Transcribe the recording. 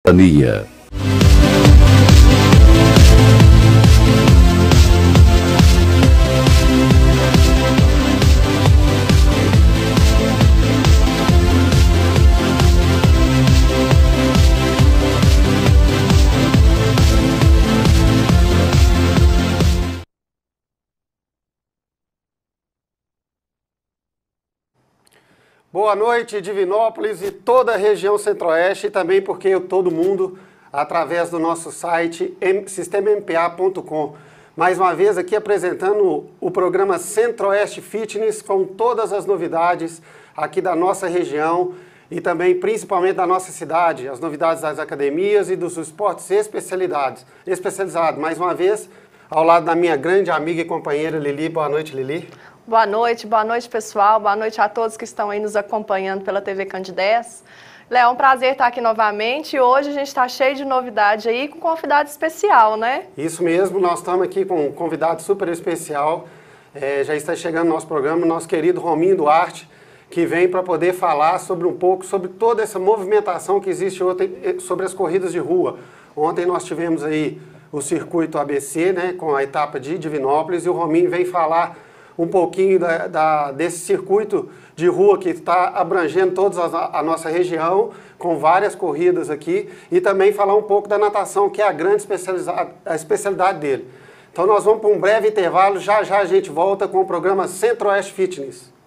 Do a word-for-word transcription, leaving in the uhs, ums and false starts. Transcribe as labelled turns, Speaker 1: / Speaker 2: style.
Speaker 1: Ania.
Speaker 2: Boa noite, Divinópolis e toda a região centro-oeste, e também porque todo mundo, através do nosso site sistema m p a ponto com. Mais uma vez aqui apresentando o programa Centro-Oeste Fitness com todas as novidades aqui da nossa região e também principalmente da nossa cidade, as novidades das academias e dos esportes especialidades, especializados. Mais uma vez, ao lado da minha grande amiga e companheira Lili. Boa noite, Lili.
Speaker 3: Boa noite, boa noite, pessoal. Boa noite a todos que estão aí nos acompanhando pela T V Candidez. Léo, é um prazer estar aqui novamente e hoje a gente está cheio de novidade aí com convidado especial, né?
Speaker 2: Isso mesmo, nós estamos aqui com um convidado super especial. É, já está chegando no nosso programa, nosso querido Rominho Duarte, que vem para poder falar sobre um pouco sobre toda essa movimentação que existe ontem, sobre as corridas de rua. Ontem nós tivemos aí o circuito A B C, né, com a etapa de Divinópolis, e o Rominho vem falar um pouquinho da, da, desse circuito de rua que está abrangendo toda a, a nossa região, com várias corridas aqui, e também falar um pouco da natação, que é a grande a especialidade dele. Então nós vamos para um breve intervalo, já já a gente volta com o programa Centro-Oeste Fitness.